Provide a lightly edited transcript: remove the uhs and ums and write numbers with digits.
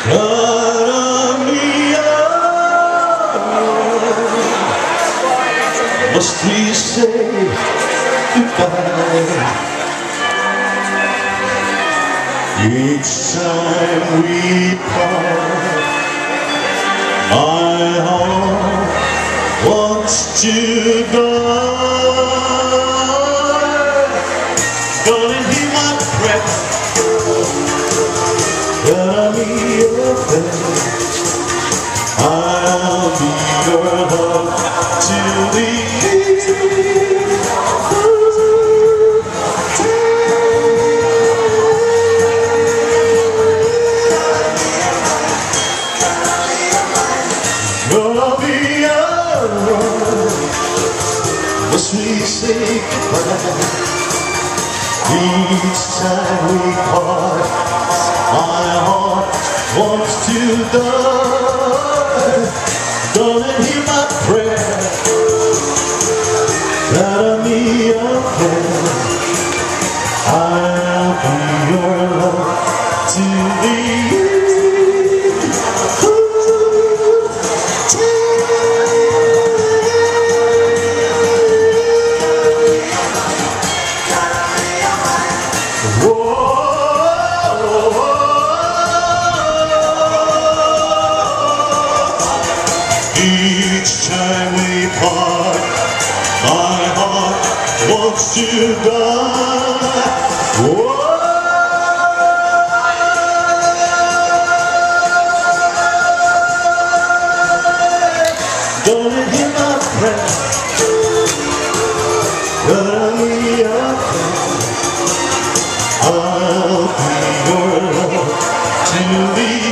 Cara Mia, must we say goodbye? Each time we part, my heart wants to die. Gonna hear my breath, Cara Mia, I'll be your love till the end. Gonna be yours as we say goodbye. Each time we part, my heart wants to die. Gonna hear my prayer, Cara Mia, I'll be your love till the end. Each time we part, my heart wants to die. Whoa. Gonna hear my prayer, Cara Mia, I'll be your love till the